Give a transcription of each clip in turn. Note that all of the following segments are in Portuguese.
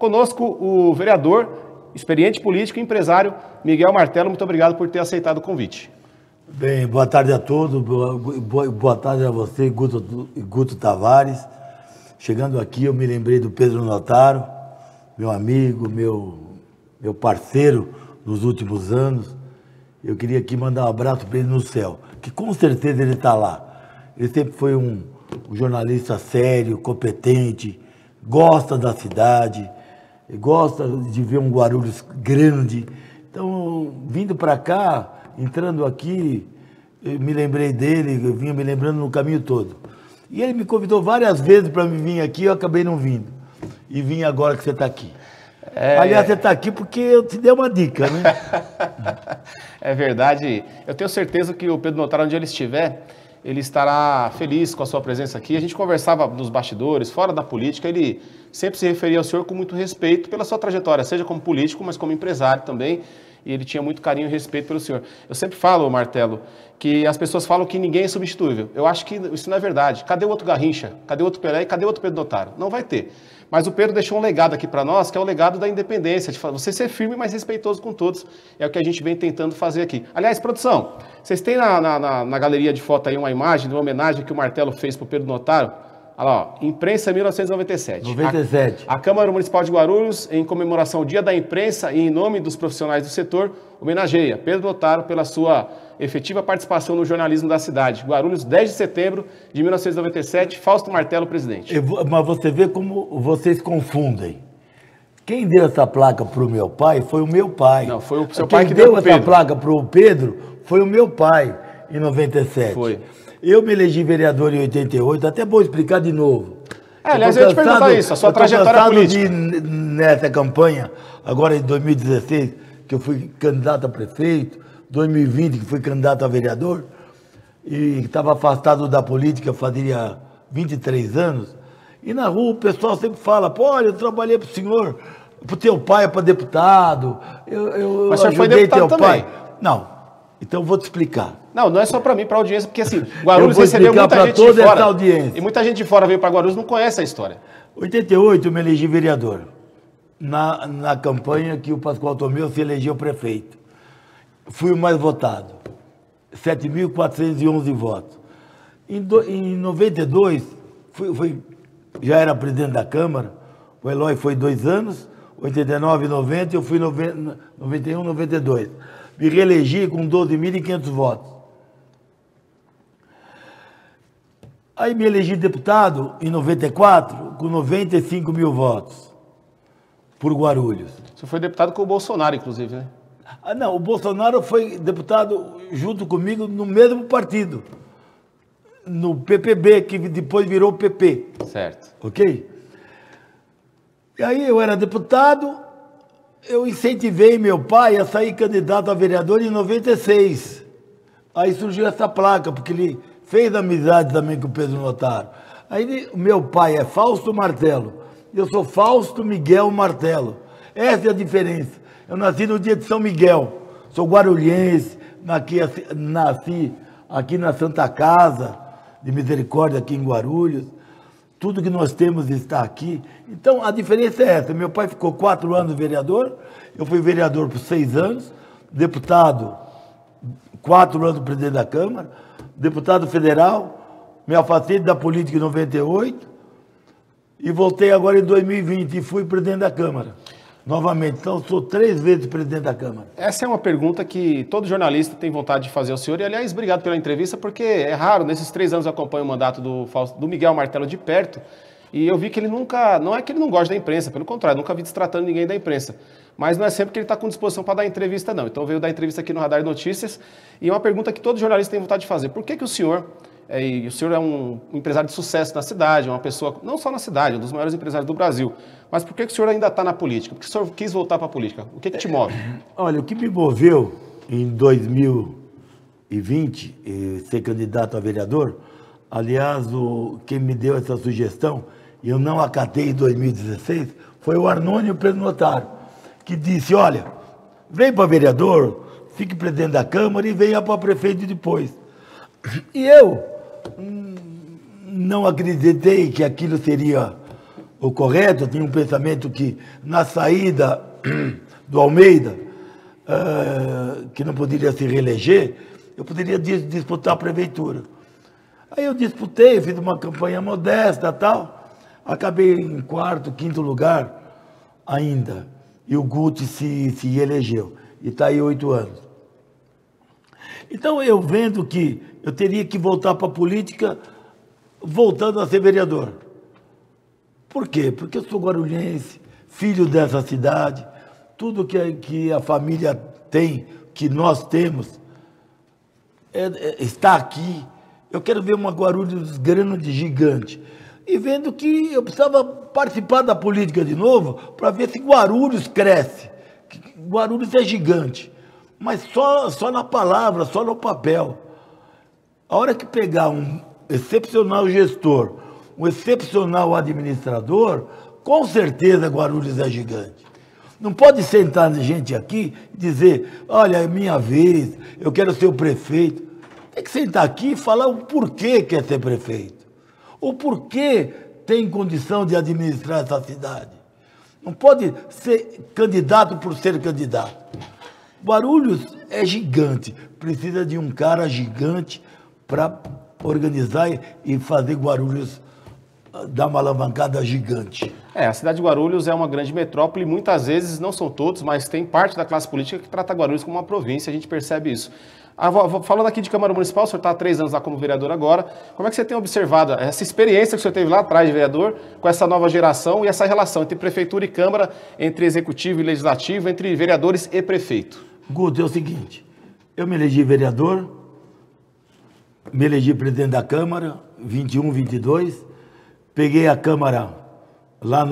Conosco o vereador, experiente político e empresário Miguel Martello. Muito obrigado por ter aceitado o convite. Bem, boa tarde a todos, boa tarde a você, Guto Tavares. Chegando aqui, eu me lembrei do Pedro Notaro, meu amigo, meu parceiro nos últimos anos. Eu queria aqui mandar um abraço para ele no céu, que com certeza ele está lá. Ele sempre foi um jornalista sério, competente, gosta da cidade, gosta de ver um Guarulhos grande. Então, vindo para cá, entrando aqui, eu me lembrei dele, eu vinha me lembrando no caminho todo. E ele me convidou várias vezes para me vir aqui, eu acabei não vindo. E vim agora que você está aqui. Aliás, você está aqui porque eu te dei uma dica, né? É verdade. Eu tenho certeza que o Pedro Notaro, onde ele estiver, ele estará feliz com a sua presença aqui. A gente conversava nos bastidores, fora da política, ele sempre se referia ao senhor com muito respeito pela sua trajetória, seja como político, mas como empresário também. E ele tinha muito carinho e respeito pelo senhor. Eu sempre falo, Martello, que as pessoas falam que ninguém é substituível. Eu acho que isso não é verdade. Cadê o outro Garrincha? Cadê o outro Pelé? E cadê o outro Pedro Notaro? Não vai ter. Mas o Pedro deixou um legado aqui para nós, que é o legado da independência, de você ser firme, mas respeitoso com todos. É o que a gente vem tentando fazer aqui. Aliás, produção, vocês têm na galeria de foto aí uma imagem de uma homenagem que o Martello fez para o Pedro Notaro? Olha lá, ó, Imprensa 1997. 97. A Câmara Municipal de Guarulhos, em comemoração ao Dia da Imprensa e em nome dos profissionais do setor, homenageia Pedro Notaro pela sua efetiva participação no jornalismo da cidade. Guarulhos, 10 de setembro de 1997, Fausto Martello, presidente. Mas você vê como vocês confundem. Quem deu essa placa para o meu pai foi o meu pai. Não, foi o seu pai que deu pro essa Pedro. placa para o Pedro foi o meu pai, em 97. Foi. Eu me elegi vereador em 88, até vou explicar de novo. Aliás, eu ia te perguntar isso, a sua trajetória política. Nessa campanha, agora em 2016, que eu fui candidato a prefeito, 2020, que fui candidato a vereador, e estava afastado da política, fazia 23 anos, e na rua o pessoal sempre fala, pô, olha, eu trabalhei para o senhor, para o teu pai, para deputado, Mas o senhor foi deputado também. Não, então eu vou te explicar. Não é só para mim, para a audiência, porque assim, Guarulhos recebeu muita gente de fora. E muita gente de fora veio para Guarulhos e não conhece a história. Em 88 eu me elegi vereador, na campanha que o Pascoal Tomeu se elegeu prefeito. Fui o mais votado, 7.411 votos. Em 92, já era presidente da Câmara, o Eloy foi 2 anos, 89 e 90, eu fui 91, 92. Me reelegi com 12.500 votos. Aí me elegi deputado em 94 com 95 mil votos por Guarulhos. Você foi deputado com o Bolsonaro, inclusive, né? Não, o Bolsonaro foi deputado junto comigo no mesmo partido, no PPB, que depois virou PP. Certo. Ok? E aí eu era deputado, eu incentivei meu pai a sair candidato a vereador em 96. Aí surgiu essa placa, porque ele fez amizade também com o Pedro Notaro. Aí o meu pai é Fausto Martello, eu sou Fausto Miguel Martello. Essa é a diferença. Eu nasci no dia de São Miguel, sou guarulhense, nasci aqui na Santa Casa de Misericórdia, aqui em Guarulhos. Tudo que nós temos está aqui. Então, a diferença é essa. Meu pai ficou 4 anos vereador, eu fui vereador por 6 anos, deputado, 4 anos presidente da Câmara, deputado federal, me afastei da política em 98 e voltei agora em 2020 e fui presidente da Câmara. Novamente, então sou 3 vezes presidente da Câmara. Essa é uma pergunta que todo jornalista tem vontade de fazer ao senhor. E, aliás, obrigado pela entrevista, porque é raro, nesses 3 anos eu acompanho o mandato do Miguel Martello de perto, e eu vi que ele nunca, não é que ele não gosta da imprensa, pelo contrário, nunca vi destratando ninguém da imprensa. Mas não é sempre que ele está com disposição para dar entrevista, não. Então veio dar entrevista aqui no Radar Notícias, e é uma pergunta que todo jornalista tem vontade de fazer. Por que o senhor... E o senhor é um empresário de sucesso na cidade, uma pessoa, não só na cidade, um dos maiores empresários do Brasil. Mas por que o senhor ainda está na política? Por que o senhor quis voltar para a política? O que te move? Olha, o que me moveu em 2020 ser candidato a vereador, aliás, quem me deu essa sugestão, e eu não acatei em 2016, foi o Arnônio Pedro Notaro, que disse, olha, vem para vereador, fique presidente da Câmara e venha para prefeito depois. E eu não acreditei que aquilo seria o correto, eu tinha um pensamento que na saída do Almeida, que não poderia se reeleger, eu poderia disputar a prefeitura. Aí eu disputei, fiz uma campanha modesta e tal, acabei em quarto, quinto lugar ainda, e o Guti se elegeu, e está aí 8 anos. Então eu vendo que eu teria que voltar para a política, voltando a ser vereador. Por quê? Porque eu sou guarulhense, filho dessa cidade, tudo que a família tem, que nós temos, está aqui. Eu quero ver uma Guarulhos grande, gigante. E vendo que eu precisava participar da política de novo para ver se Guarulhos cresce. Guarulhos é gigante, mas só na palavra, só no papel. A hora que pegar um excepcional gestor, um excepcional administrador, com certeza Guarulhos é gigante. Não pode sentar gente aqui e dizer, olha, é minha vez, eu quero ser o prefeito. Tem que sentar aqui e falar o porquê quer ser prefeito. O porquê tem condição de administrar essa cidade. Não pode ser candidato por ser candidato. Guarulhos é gigante, precisa de um cara gigante para organizar e fazer Guarulhos dar uma alavancada gigante. A cidade de Guarulhos é uma grande metrópole, muitas vezes, não são todos, mas tem parte da classe política que trata Guarulhos como uma província, a gente percebe isso. Falando aqui de Câmara Municipal, o senhor está há 3 anos lá como vereador agora, como é que você tem observado essa experiência que o senhor teve lá atrás de vereador, com essa nova geração e essa relação entre prefeitura e Câmara, entre executivo e legislativo, entre vereadores e prefeito? Guto, é o seguinte, eu me elegi vereador, me elegi presidente da Câmara, 21, 22, peguei a Câmara lá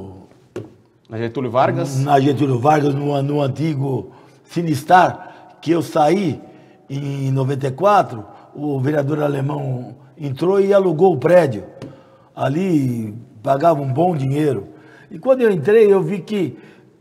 na Getúlio Vargas? Na Getúlio Vargas, no antigo Sinistar, que eu saí em 94, o vereador alemão entrou e alugou o prédio. Ali pagava um bom dinheiro. E quando eu entrei, eu vi que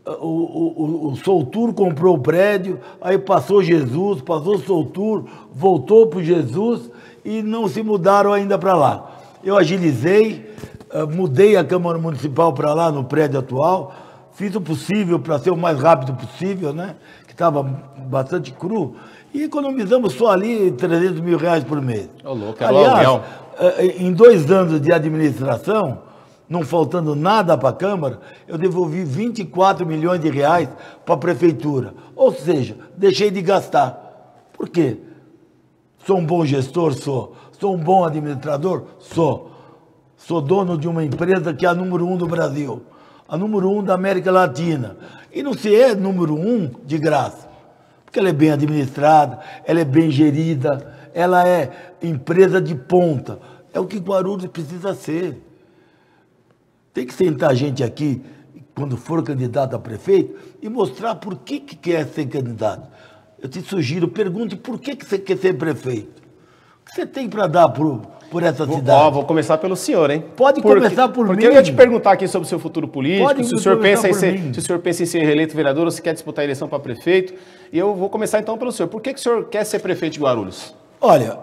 o Soutur comprou o prédio, aí passou Jesus, passou o Soutur, voltou para o Jesus e não se mudaram ainda para lá. Eu agilizei, mudei a Câmara Municipal para lá, no prédio atual, fiz o possível para ser o mais rápido possível, né? Que estava bastante cru, e economizamos só ali 300 mil reais por mês. Aliás, em 2 anos de administração, não faltando nada para a Câmara, eu devolvi 24 milhões de reais para a Prefeitura. Ou seja, deixei de gastar. Por quê? Sou um bom gestor? Sou. Sou um bom administrador? Sou. Sou dono de uma empresa que é a número 1 do Brasil, a número 1 da América Latina. E não se é número 1 de graça, porque ela é bem administrada, ela é bem gerida, ela é empresa de ponta. É o que Guarulhos precisa ser. Tem que sentar a gente aqui, quando for candidato a prefeito, e mostrar por que quer ser candidato. Eu te sugiro, pergunte por que você quer ser prefeito. O que você tem para dar por essa cidade? Vou começar pelo senhor, hein? Pode começar por mim. Porque eu ia te perguntar aqui sobre o seu futuro político, Pode se o senhor pensa em ser reeleito vereador ou se quer disputar a eleição para prefeito. E eu vou começar então pelo senhor. Por que o senhor quer ser prefeito de Guarulhos? Olha,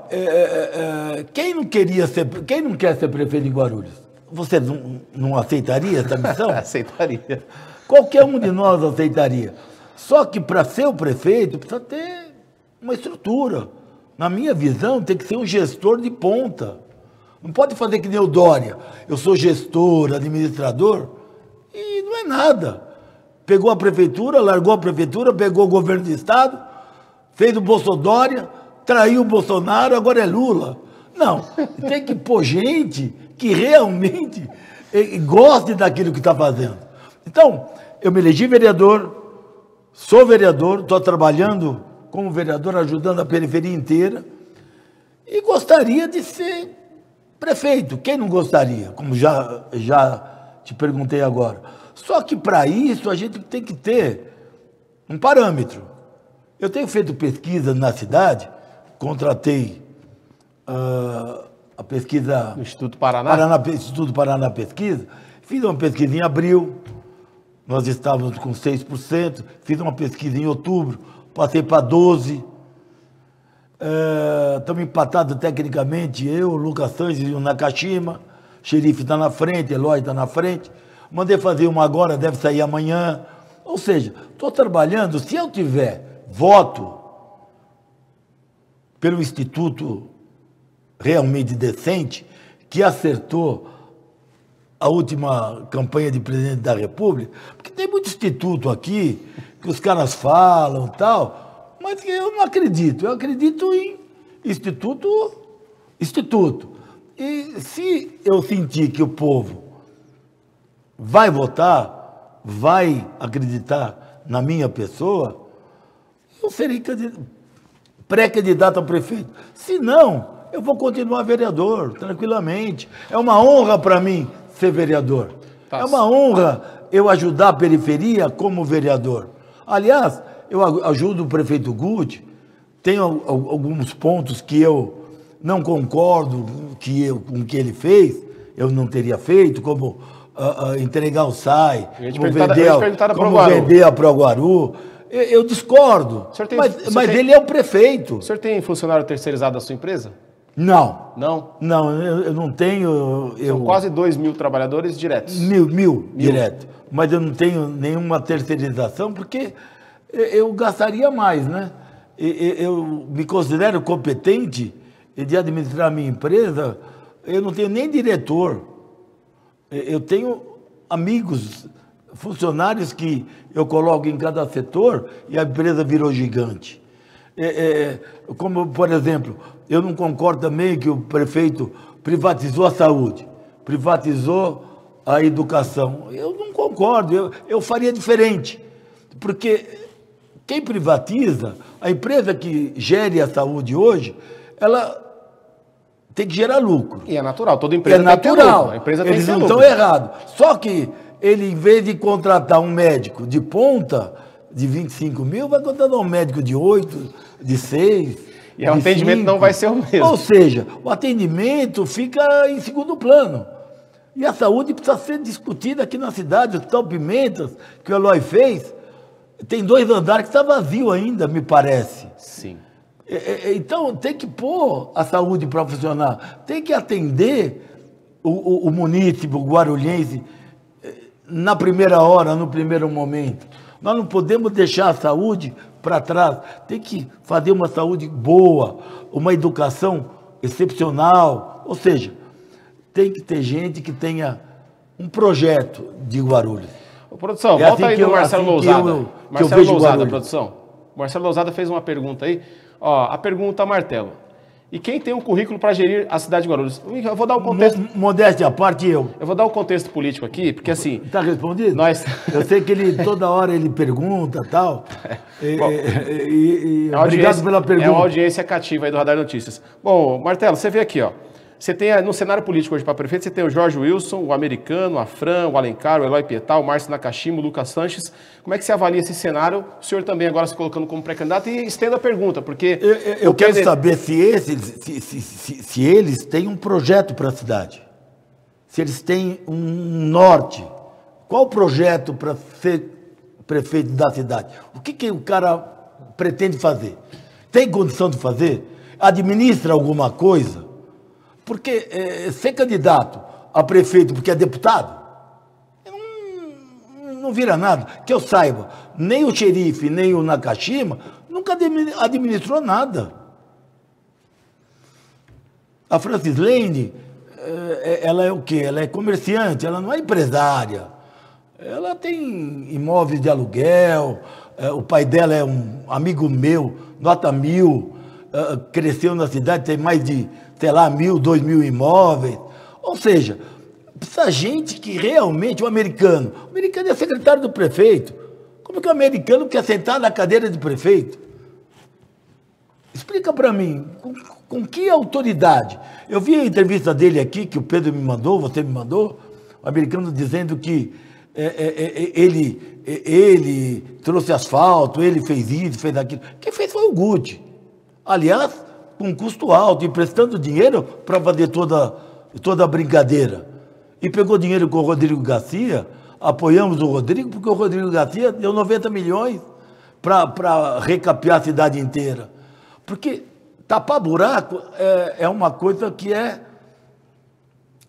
quem não quer ser prefeito de Guarulhos? Você não aceitaria essa missão? Aceitaria. Qualquer um de nós aceitaria. Só que para ser o prefeito precisa ter uma estrutura. Na minha visão, tem que ser um gestor de ponta. Não pode fazer que nem o Dória. Eu sou gestor, administrador, e não é nada. Pegou a prefeitura, largou a prefeitura, pegou o governo do estado, fez o Bolsonaro, traiu o Bolsonaro, agora é Lula. Não, tem que pôr gente que realmente goste daquilo que está fazendo. Então, eu me elegi vereador, sou vereador, estou trabalhando como vereador, ajudando a periferia inteira, e gostaria de ser prefeito. Quem não gostaria? Como já te perguntei agora. Só que para isso a gente tem que ter um parâmetro. Eu tenho feito pesquisa na cidade, contratei a pesquisa... No Instituto Paraná? Instituto Paraná Pesquisa. Fiz uma pesquisa em abril, nós estávamos com 6%, fiz uma pesquisa em outubro, passei para 12%. Estamos empatados tecnicamente, eu, o Lucas Sanches e o Nakashima. xerife está na frente, Eloy está na frente. Mandei fazer uma agora, deve sair amanhã. Ou seja, estou trabalhando, se eu tiver voto pelo Instituto realmente decente, que acertou a última campanha de presidente da República, porque tem muito instituto aqui, que os caras falam e tal, mas eu não acredito. Eu acredito em instituto. E se eu sentir que o povo vai votar, vai acreditar na minha pessoa, eu serei pré-candidato a prefeito. Se não, eu vou continuar vereador, tranquilamente. É uma honra para mim ser vereador. É uma honra eu ajudar a periferia como vereador. Aliás, eu ajudo o prefeito Guti, tem alguns pontos que eu não concordo com o que ele fez, eu não teria feito, como entregar o SAI, como vender a Proguaru. Eu discordo, mas ele é o prefeito. O senhor tem funcionário terceirizado da sua empresa? Não. Não? Não, eu não tenho... São quase 2.000 trabalhadores diretos. Mil direto. Mas eu não tenho nenhuma terceirização, porque eu gastaria mais, né? Eu me considero competente de administrar a minha empresa, eu não tenho nem diretor. Eu tenho amigos, funcionários que eu coloco em cada setor e a empresa virou gigante. Como, por exemplo, eu não concordo também que o prefeito privatizou a saúde, privatizou a educação. Eu não concordo, eu faria diferente. Porque quem privatiza, a empresa que gere a saúde hoje, ela tem que gerar lucro. E é natural, toda empresa tem que ter lucro. A empresa tem Eles que ter não estão errados. Só que ele, em vez de contratar um médico de ponta, de 25 mil, vai contratar um médico de 8, de 6. E o atendimento 5. não vai ser o mesmo. Ou seja, o atendimento fica em segundo plano. E a saúde precisa ser discutida aqui na cidade. O Hospital Pimentas, que o Eloy fez, tem 2 andares que está vazio ainda, me parece. Sim. Então, tem que pôr a saúde para funcionar. Tem que atender o munícipe, o guarulhense, na primeira hora, no primeiro momento. Nós não podemos deixar a saúde para trás. Tem que fazer uma saúde boa, uma educação excepcional. Ou seja, tem que ter gente que tenha um projeto de Guarulhos. Ô, produção, volta aí do Marcelo Lousada. Marcelo Lousada, produção. Marcelo Lousada fez uma pergunta aí. Ó, a pergunta, Martelo. E quem tem um currículo para gerir a cidade de Guarulhos? Eu vou dar o contexto... Modéstia à parte, eu. Eu vou dar o contexto político aqui, porque assim... Está respondido? Eu sei que ele, toda hora ele pergunta e tal. Obrigado pela pergunta. É uma audiência cativa aí do Radar Notícias. Bom, Martelo, você vê aqui, ó. Você tem, no cenário político hoje para prefeito, você tem o Jorge Wilson, o Americano, a Fran, o Alencar, o Eloy Pietá, o Márcio Nakashima, o Lucas Sanches. Como é que você avalia esse cenário? O senhor também agora se colocando como pré-candidato, e estenda a pergunta, porque... Eu quero saber se eles têm um projeto para a cidade. Se eles têm um norte. Qual o projeto para ser prefeito da cidade? O que o cara pretende fazer? Tem condição de fazer? Administra alguma coisa? Porque ser candidato a prefeito porque é deputado, não vira nada. Que eu saiba, nem o xerife, nem o Nakashima nunca administrou nada. A Francis Lane, ela é o quê? Ela é comerciante, ela não é empresária. Ela tem imóveis de aluguel, o pai dela é um amigo meu, nota 1000, cresceu na cidade, tem mais de, sei lá, 1.000, 2.000 imóveis. Ou seja, precisa gente que realmente, o americano é secretário do prefeito. Como é que o americano quer sentar na cadeira de prefeito? Explica para mim, com que autoridade? Eu vi a entrevista dele aqui, que o Pedro me mandou, você me mandou, o americano dizendo que ele trouxe asfalto, ele fez isso, fez aquilo. Quem fez foi o Guti. Aliás, com um custo alto, emprestando dinheiro para fazer toda a brincadeira. E pegou dinheiro com o Rodrigo Garcia, apoiamos o Rodrigo, porque o Rodrigo Garcia deu 90 milhões para recapear a cidade inteira. Porque tapar buraco é uma coisa que é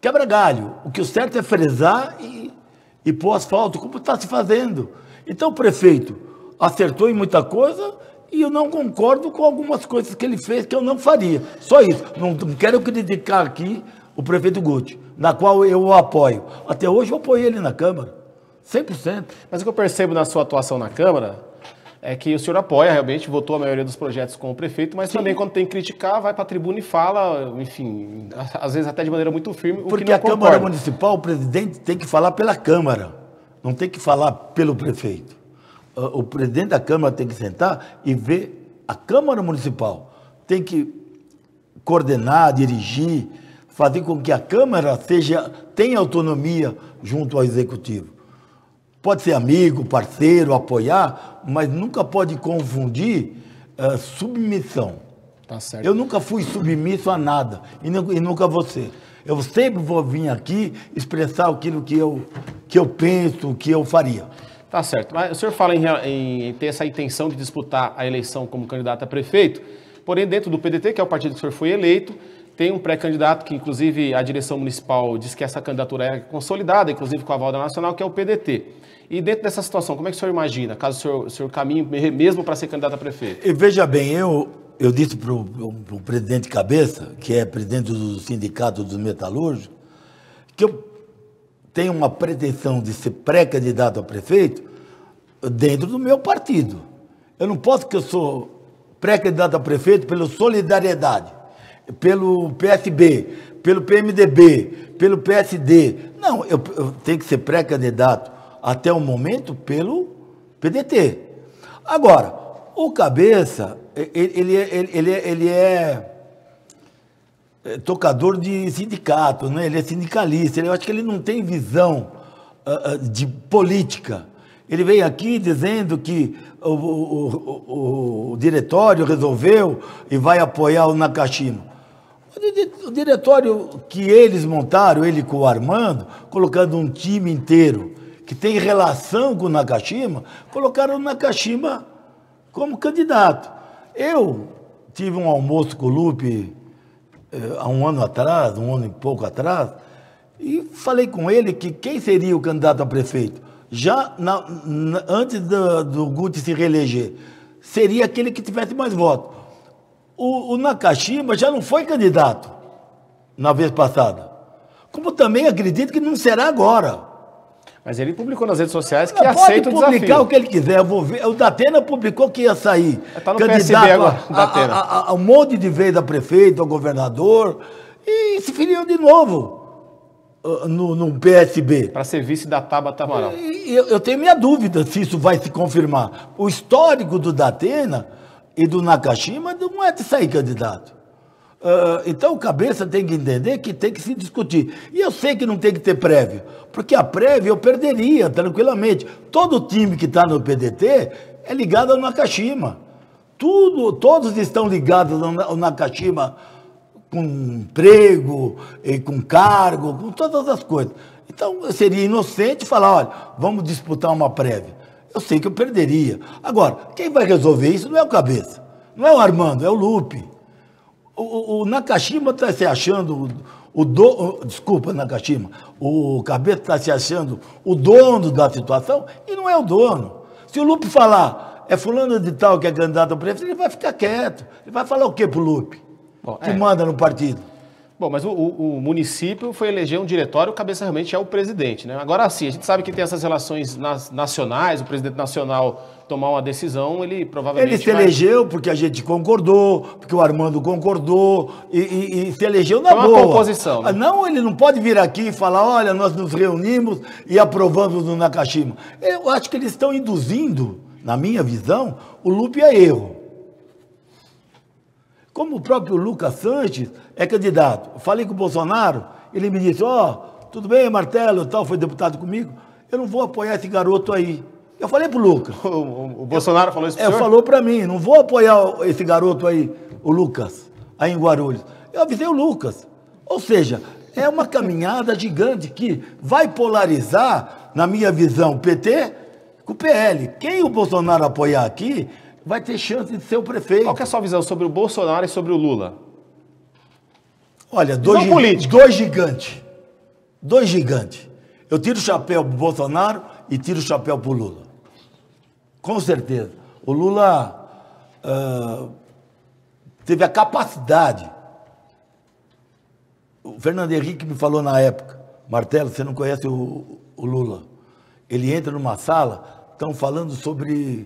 quebra galho. O que o certo é fresar e pôr asfalto, como está se fazendo. Então o prefeito acertou em muita coisa e eu não concordo com algumas coisas que ele fez que eu não faria. Só isso. Não quero criticar aqui o prefeito Guti, na qual eu o apoio. Até hoje eu apoiei ele na Câmara, 100%. Mas o que eu percebo na sua atuação na Câmara é que o senhor apoia, realmente, votou a maioria dos projetos com o prefeito, mas também quando tem que criticar, vai para a tribuna e fala, enfim, às vezes até de maneira muito firme, porque a Câmara Municipal, o presidente tem que falar pela Câmara, não tem que falar pelo prefeito. O presidente da Câmara tem que sentar e ver a Câmara Municipal. Tem que coordenar, dirigir, fazer com que a Câmara tenha autonomia junto ao Executivo. Pode ser amigo, parceiro, apoiar, mas nunca pode confundir submissão. Tá certo. Eu nunca fui submisso a nada, e nunca vou ser. Eu sempre vou vir aqui expressar aquilo que eu penso, que eu faria. Tá certo. Mas o senhor fala em ter essa intenção de disputar a eleição como candidato a prefeito, porém dentro do PDT, que é o partido que o senhor foi eleito, tem um pré-candidato que, inclusive, a direção municipal diz que essa candidatura é consolidada, inclusive com a aval da Nacional, que é o PDT. E dentro dessa situação, como é que o senhor imagina, caso o senhor caminhe mesmo para ser candidato a prefeito? E veja bem, eu disse para o presidente Cabeça, que é presidente do Sindicato dos Metalúrgicos, que eu tenho uma pretensão de ser pré-candidato a prefeito dentro do meu partido. Eu não posso que eu sou pré-candidato a prefeito pela Solidariedade, pelo PSB, pelo PMDB, pelo PSD. Não, eu tenho que ser pré-candidato até o momento pelo PDT. Agora, o Cabeça, ele é tocador de sindicato, né? Ele é sindicalista, eu acho que ele não tem visão de política. Ele veio aqui dizendo que o diretório resolveu e vai apoiar o Nakashima. O diretório que eles montaram, ele com o Armando, colocando um time inteiro que tem relação com o Nakashima, colocaram o Nakashima como candidato. Eu tive um almoço com o Lupe há um ano atrás, um ano e pouco atrás, e falei com ele que quem seria o candidato a prefeito, já antes do Guti se reeleger, seria aquele que tivesse mais votos. O Nakashima já não foi candidato na vez passada, como também acredito que não será agora. Mas ele publicou nas redes sociais que aceita o desafio. Pode publicar o que ele quiser, eu vou ver. O Datena publicou que ia sair tá no PSB agora, a um monte de vezes a prefeito, a governador, e se filiou de novo no PSB. Para ser vice da Tabata Amaral. Eu tenho minha dúvida se isso vai se confirmar. O histórico do Datena e do Nakashima não é de sair candidato. Então o Cabeça tem que entender que tem que se discutir. E eu sei que não tem que ter prévia, porque a prévia eu perderia tranquilamente. Todo time que está no PDT é ligado ao Nakashima. Todos estão ligados ao Nakashima com emprego, com cargo, com todas as coisas. Então seria inocente falar, olha, vamos disputar uma prévia. Eu sei que eu perderia. Agora, quem vai resolver isso não é o Cabeça, não é o Armando, é o Lupe. O Nakashima está se achando, desculpa, Nakashima, o Cabeça está se achando o dono da situação e não é o dono. Se o Lupe falar, é fulano de tal que é candidato ao prefeito, ele vai ficar quieto. Ele vai falar o quê pro Lupe? Que manda no partido? Bom, mas o município foi eleger um diretório, o Cabeça realmente é o presidente, né? Agora sim, a gente sabe que tem essas relações nacionais, o presidente nacional tomar uma decisão, ele provavelmente ele se elegeu porque a gente concordou, porque o Armando concordou e se elegeu na boa. Uma composição, né? Não, ele não pode vir aqui e falar, olha, nós nos reunimos e aprovamos no Nakashima. Eu acho que eles estão induzindo, na minha visão, o Lupe a erro. Como o próprio Lucas Sanches é candidato. Eu falei com o Bolsonaro, ele me disse, tudo bem, Martelo, tal, foi deputado comigo, eu não vou apoiar esse garoto aí. Eu falei pro Lucas. O Bolsonaro falou isso pro senhor? Falou para mim, não vou apoiar esse garoto aí, o Lucas, aí em Guarulhos. Eu avisei o Lucas. Ou seja, é uma caminhada gigante que vai polarizar, na minha visão, o PT com o PL. Quem o Bolsonaro apoiar aqui vai ter chance de ser o prefeito. Qual que é a sua visão sobre o Bolsonaro e sobre o Lula? Olha, dois gigantes. Dois gigantes. Eu tiro o chapéu pro Bolsonaro e tiro o chapéu pro Lula. Com certeza. O Lula teve a capacidade. O Fernando Henrique me falou na época, Martelo, você não conhece o Lula. Ele entra numa sala, estão falando sobre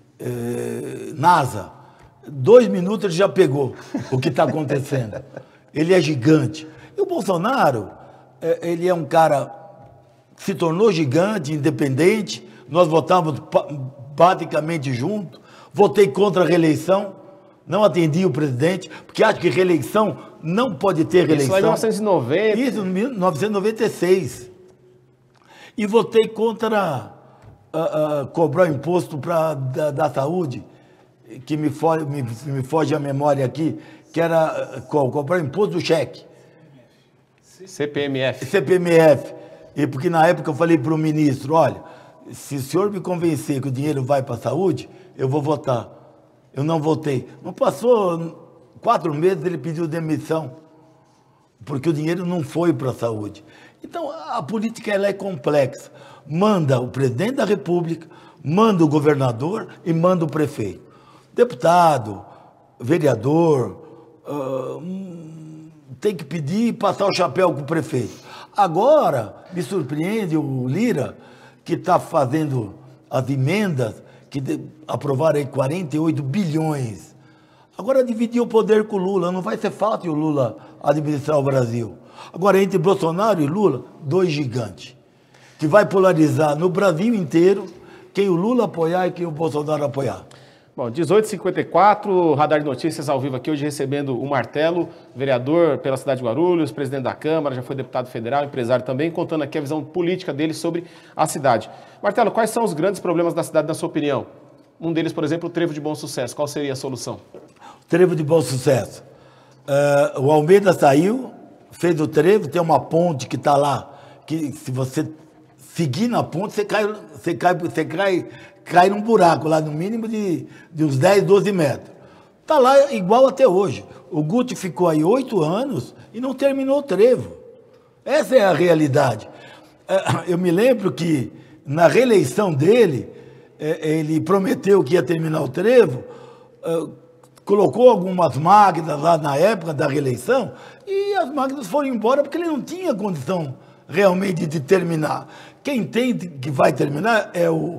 NASA. 2 minutos ele já pegou o que está acontecendo. Ele é gigante. E o Bolsonaro, ele é um cara que se tornou gigante, independente. Nós votávamos praticamente junto. Votei contra a reeleição. Não atendi o presidente, porque acho que reeleição não pode ter reeleição. Isso lá em 1990. Isso, em 1996. E votei contra cobrar o imposto da saúde, que me foge a memória aqui, que era cobrar o imposto do cheque. CPMF. CPMF. E porque na época eu falei para o ministro, olha, se o senhor me convencer que o dinheiro vai para a saúde, eu vou votar. Eu não votei. Não passou 4 meses, ele pediu demissão, porque o dinheiro não foi para a saúde. Então, a política ela é complexa. Manda o presidente da República, manda o governador e manda o prefeito. Deputado, vereador, tem que pedir e passar o chapéu com o prefeito. Agora, me surpreende o Lira, que está fazendo as emendas, que aprovaram aí 48 bilhões. Agora dividir o poder com o Lula, não vai ser fácil o Lula administrar o Brasil. Agora, entre Bolsonaro e Lula, 2 gigantes, que vai polarizar no Brasil inteiro quem o Lula apoiar e quem o Bolsonaro apoiar. Bom, 18h54, Radar de Notícias ao vivo aqui, hoje recebendo o Martelo, vereador pela cidade de Guarulhos, presidente da Câmara, já foi deputado federal, empresário também, contando aqui a visão política dele sobre a cidade. Martelo, quais são os grandes problemas da cidade, na sua opinião? Um deles, por exemplo, o Trevo de Bom Sucesso. Qual seria a solução? Trevo de Bom Sucesso. O Almeida saiu, fez o trevo, tem uma ponte que está lá, que se você seguir na ponte, você cai num buraco lá, no mínimo de uns 10, 12 metros. Está lá igual até hoje. O Guti ficou aí 8 anos e não terminou o trevo. Essa é a realidade. Eu me lembro que na reeleição dele, ele prometeu que ia terminar o trevo, colocou algumas máquinas lá na época da reeleição e as máquinas foram embora porque ele não tinha condição realmente de terminar. Quem entende que vai terminar é o...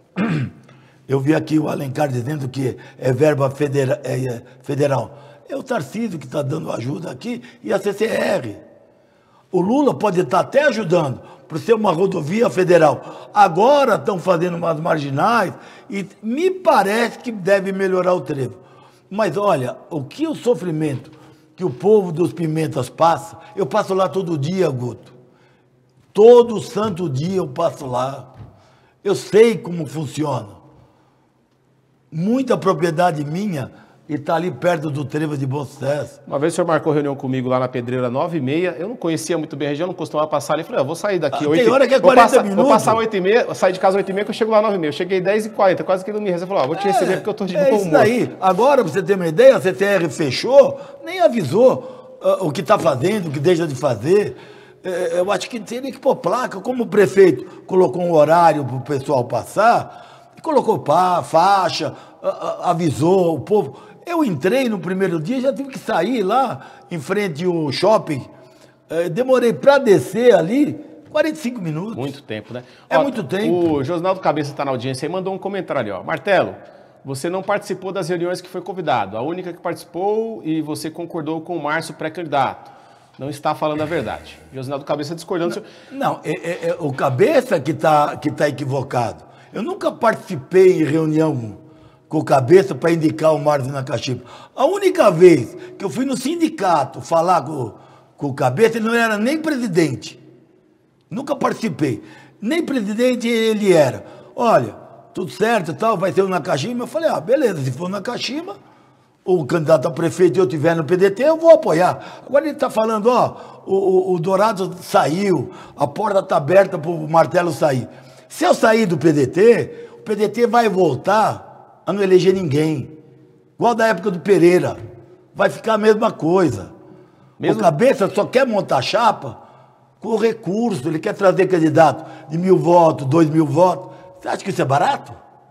Eu vi aqui o Alencar dizendo que é verba federal. É o Tarcísio que está dando ajuda aqui e a CCR. O Lula pode estar até ajudando por ser uma rodovia federal. Agora estão fazendo umas marginais e me parece que deve melhorar o trevo. Mas olha, o sofrimento que o povo dos Pimentas passa, eu passo lá todo dia, Guto. Todo santo dia eu passo lá. Eu sei como funciona. Muita propriedade minha e está ali perto do Trevo de Bom Sucesso. Uma vez o senhor marcou reunião comigo lá na Pedreira 9h30, eu não conhecia muito bem a região, não costumava passar ali, falei, vou sair daqui 8h30. Tem hora que é 40 minutos. Vou passar 8h30, sair de casa 8h30 que eu chego lá 9h30. Eu cheguei 10h40, quase que ele não me recebeu. Falou, vou te receber porque eu estou de bom humor. Isso daí. Agora, para você ter uma ideia, a CCR fechou, nem avisou o que está fazendo, o que deixa de fazer. Eu acho que teria que pôr placa, como o prefeito colocou um horário para o pessoal passar, colocou faixa, avisou o povo. Eu entrei no primeiro dia, já tive que sair lá em frente ao shopping, demorei para descer ali 45 minutos. Muito tempo, né? É muito tempo. O Josnaldo Cabeça está na audiência e mandou um comentário ali, ó. Martelo, você não participou das reuniões que foi convidado, a única que participou e você concordou com o Márcio pré-candidato. Não está falando a verdade. Josnaldo Cabeça discordando. Não, o Cabeça que tá equivocado. Eu nunca participei em reunião com o Cabeça para indicar o Márcio Nakashiba. A única vez que eu fui no sindicato falar com o Cabeça, ele não era nem presidente. Nunca participei. Nem presidente ele era. Olha, tudo certo e tal, vai ser o Nakashiba. Eu falei, beleza, se for o Nakashiba, o candidato a prefeito e eu estiver no PDT, eu vou apoiar. Agora ele está falando, o Dourado saiu, a porta está aberta para o Martelo sair. Se eu sair do PDT, o PDT vai voltar a não eleger ninguém. Igual da época do Pereira. Vai ficar a mesma coisa. O Cabeça só quer montar chapa com recurso. Ele quer trazer candidato de 1.000 votos, 2.000 votos. Você acha que isso é barato?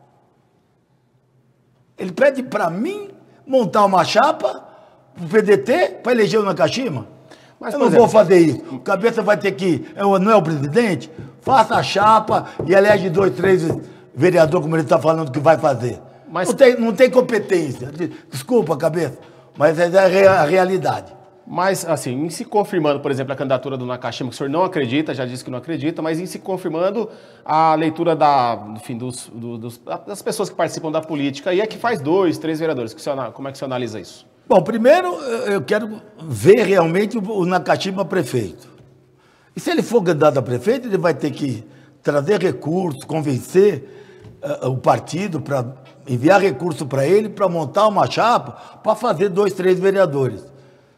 Ele pede para mim montar uma chapa para o PDT, para eleger o Nakashima. Mas eu não vou fazer isso. O Cabeça vai ter que... Não é o presidente? Faça a chapa e elege 2, 3 vereadores, como ele está falando que vai fazer. Mas... Não tem competência. Desculpa, Cabeça, mas essa é a realidade. Mas, assim, em se confirmando, por exemplo, a candidatura do Nakashima, que o senhor não acredita, já disse que não acredita, mas em se confirmando a leitura enfim, das pessoas que participam da política, e é que faz 2, 3 vereadores. Como é que você analisa isso? Bom, primeiro eu quero ver realmente o Nakashima prefeito. E se ele for candidato a prefeito, ele vai ter que trazer recursos, convencer o partido para enviar recursos para ele, para montar uma chapa, para fazer 2, 3 vereadores.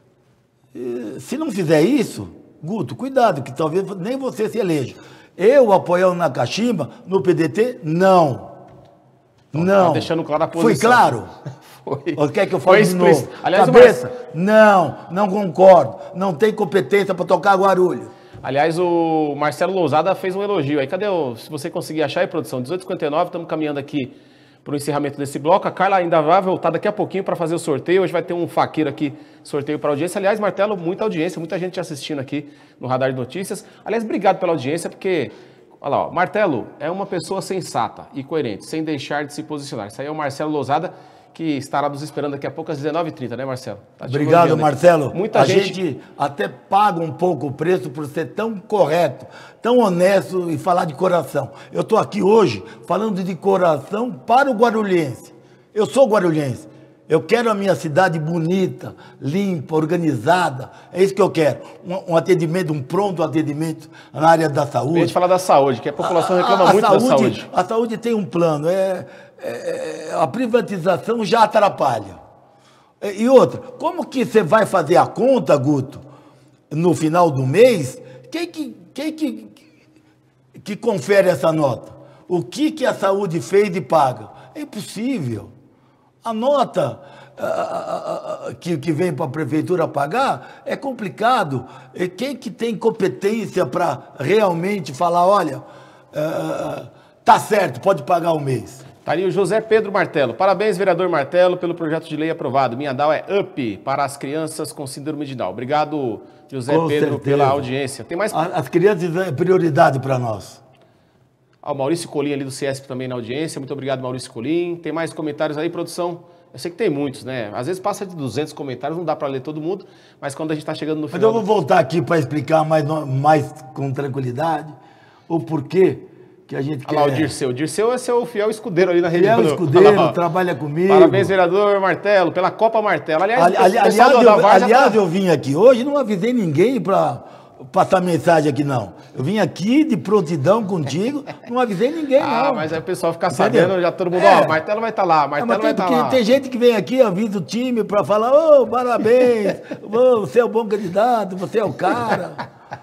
Se não fizer isso, Guto, cuidado, que talvez nem você se eleja. Eu apoiar o Nakashima no PDT? Não. Então, não. Tá deixando claro a posição. Foi claro? Foi. Ou quer que eu fale de novo? Aliás, Cabeça? Não concordo. Não tem competência para tocar Guarulhos. Aliás, o Marcelo Lousada fez um elogio aí. Cadê se você conseguir achar aí, produção? 18h59, estamos caminhando aqui para o encerramento desse bloco. A Carla ainda vai voltar daqui a pouquinho para fazer o sorteio. Hoje vai ter um faqueiro aqui, sorteio para audiência. Aliás, Martelo, muita audiência, muita gente assistindo aqui no Radar de Notícias. Aliás, obrigado pela audiência, porque, olha lá, ó, Martelo é uma pessoa sensata e coerente, sem deixar de se posicionar. Isso aí é o Marcelo Lousada, que estará nos esperando daqui a pouco às 19h30, né, Marcelo? Tá obrigado, Marcelo. Muita gente até paga um pouco o preço por ser tão correto, tão honesto e falar de coração. Eu estou aqui hoje falando de coração para o guarulhense. Eu sou guarulhense. Eu quero a minha cidade bonita, limpa, organizada. É isso que eu quero. Um atendimento, um pronto atendimento na área da saúde. A gente fala da saúde, que a população reclama muito da saúde. A saúde tem um plano. A privatização já atrapalha. E outra, como que você vai fazer a conta, Guto, no final do mês? Quem que confere essa nota? O que a saúde fez e paga? É impossível. A nota que vem para a prefeitura pagar é complicado. Quem que tem competência para realmente falar, olha, tá certo, pode pagar o mês? Tá ali o José Pedro Martelo. Parabéns, vereador Martelo, pelo projeto de lei aprovado. Minha DAO é UP para as crianças com síndrome de Down. Obrigado, José Pedro, pela audiência. Tem mais... As crianças é prioridade para nós. O Maurício Colim ali do CIESP também na audiência. Muito obrigado, Maurício Colim. Tem mais comentários aí, produção? Eu sei que tem muitos, né? Às vezes passa de 200 comentários, não dá para ler todo mundo, mas quando a gente está chegando no final... Mas eu vou voltar aqui para explicar mais com tranquilidade o porquê que a gente quer... Olha lá o Dirceu. O Dirceu é seu fiel escudeiro ali na rede. Fiel escudeiro, trabalha comigo. Parabéns, vereador Martelo, pela Copa Martelo. Aliás, eu vim aqui hoje, não avisei ninguém para passar mensagem aqui, não. Eu vim aqui de prontidão contigo, não avisei ninguém, não. Mas aí o pessoal fica sabendo, já todo mundo, ó, Martelo vai estar lá, Martelo vai estar lá. Tem gente que vem aqui, avisa o time para falar, ô, parabéns, você é o bom candidato, você é o cara.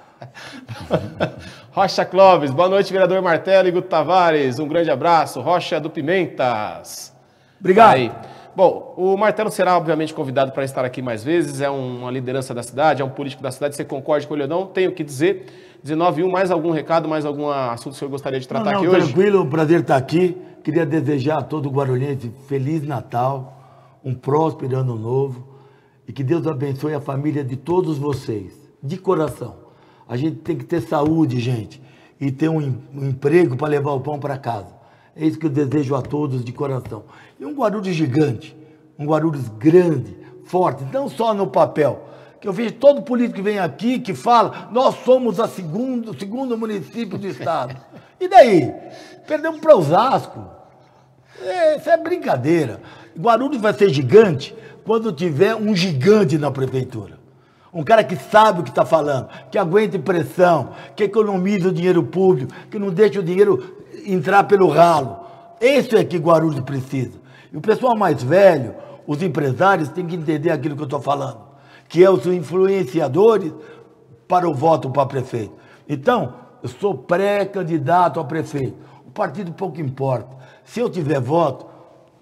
Rocha Clóvis, boa noite, vereador Martelo e Guto Tavares, um grande abraço. Rocha do Pimentas. Obrigado. Aí. Bom, o Martelo será obviamente convidado para estar aqui mais vezes, é uma liderança da cidade, é um político da cidade, você concorda com ele ou não? Tenho o que dizer. 19h01, mais algum recado, mais algum assunto que o senhor gostaria de tratar aqui hoje? Tranquilo, um prazer estar aqui. Queria desejar a todo guarulhense Feliz Natal, um próspero ano novo e que Deus abençoe a família de todos vocês, de coração. A gente tem que ter saúde, gente, e ter um emprego para levar o pão para casa. É isso que eu desejo a todos de coração. E um Guarulhos gigante, um Guarulhos grande, forte, não só no papel. Que eu vejo todo político que vem aqui, que fala, nós somos o segundo município do estado. E daí? Perdemos para Osasco. Isso é brincadeira. Guarulhos vai ser gigante quando tiver um gigante na prefeitura. Um cara que sabe o que está falando, que aguenta pressão, que economiza o dinheiro público, que não deixa o dinheiro entrar pelo ralo. Isso é que Guarulhos precisa. E o pessoal mais velho, os empresários, têm que entender aquilo que eu estou falando, que é os influenciadores para o voto para prefeito. Então, eu sou pré-candidato a prefeito. O partido pouco importa. Se eu tiver voto,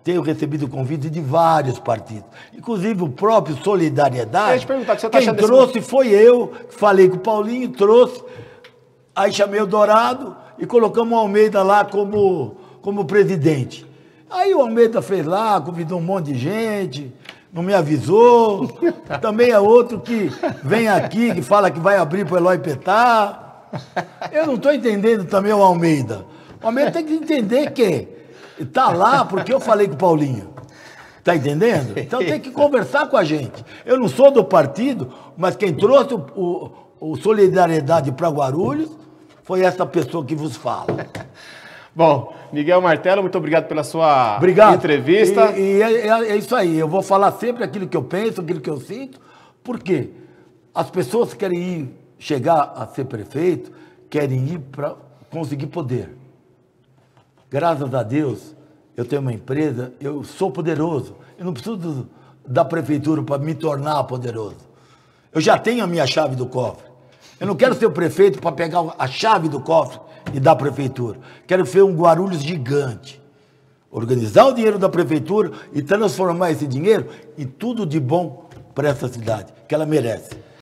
tenho recebido convite de vários partidos, inclusive o próprio Solidariedade. Eu ia te perguntar, que você tá Quem achando trouxe foi eu, falei com o Paulinho, trouxe, aí chamei o Dourado e colocamos o Almeida lá como presidente. Aí o Almeida fez lá, convidou um monte de gente, não me avisou. Também é outro que vem aqui, que fala que vai abrir para o Eloy Petar. Eu não estou entendendo também o Almeida. O Almeida tem que entender que está lá porque eu falei com o Paulinho. Está entendendo? Então tem que conversar com a gente. Eu não sou do partido, mas quem trouxe o Solidariedade para Guarulhos foi essa pessoa que vos fala. Bom, Miguel Martello, muito obrigado pela sua entrevista. E é isso aí, eu vou falar sempre aquilo que eu penso, aquilo que eu sinto, porque as pessoas querem chegar a ser prefeito, querem ir para conseguir poder. Graças a Deus, eu tenho uma empresa, eu sou poderoso, eu não preciso da prefeitura para me tornar poderoso. Eu já tenho a minha chave do cofre. Eu não quero ser o prefeito para pegar a chave do cofre e dar à prefeitura. Quero ser um Guarulhos gigante. Organizar o dinheiro da prefeitura e transformar esse dinheiro em tudo de bom para essa cidade, que ela merece.